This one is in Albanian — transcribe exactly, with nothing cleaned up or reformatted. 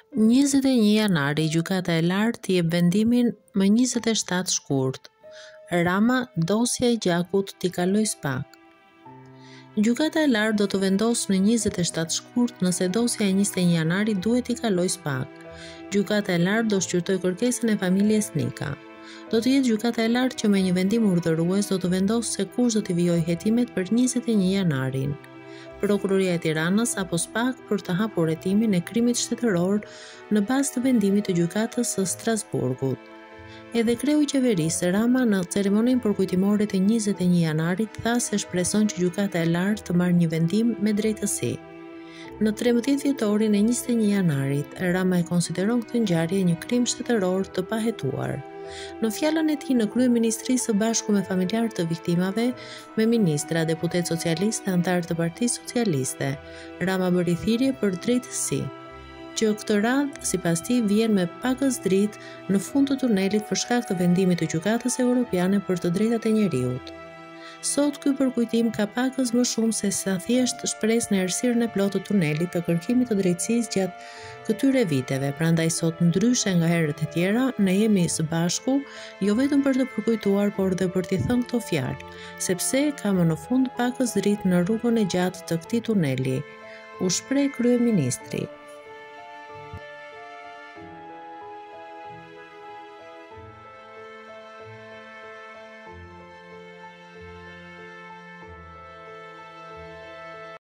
njëzet e një janari, gjykata e lartë jep vendimin më njëzet e shtatë shkurt. Rama, dosja e gjakut t'i kaloj spak. Gjykata e lartë do të vendosë në njëzet e shtatë shkurt nëse dosja e njëzet e një janari duhet t'i kaloj spak. Gjykata e lartë do shqyrtoj kërkesën e familjes Nika. Do të jetë gjykata e lartë që me një vendim urdhërues do të vendosë se kush do t'i vijojë hetimet për njëzet e një janarin. Prokuroria e Tiranës apo spak për të hapur hetimin e krimit shtetëror në bazë të vendimit të gjykatës së Strasburgut. Edhe kreu i qeverisë Rama në ceremoninë përkujtimore të njëzet e një janarit tha se shpreson që gjykata e lartë të marrë një vendim me drejtësi. Në trembëdhjetë dhjetorin e njëzet e një janarit, Rama e konsideron këtë ngjarje një krim shtetëror të pahetuar. Në fjalën e tij në kryeministri së bashku me familjarë të viktimave, me ministra, deputet socialistë, antarë të Partisë Socialiste, Rama bëri thirrje për drejtësi, që këtë radhë sipas tij vjen me pakës dritë në fund të tunelit për shkak të vendimit të Gjykatës Evropiane për të drejtat e njeriut. Sot ky përkujtim ka pakës më shumë se sa thjesht shpresë në errësirën e plotë të tunelit të kërkimit të drejtësisë gjatë këtyre viteve, prandaj sot ndryshe nga herët e tjera, ne jemi së bashku, jo vetëm për të përkujtuar, por dhe për t'i thënë këto fjalë, sepse ka më në fund pakës dritë në rrugën e gjatë të këtij tuneli, u shpreh kryeministri.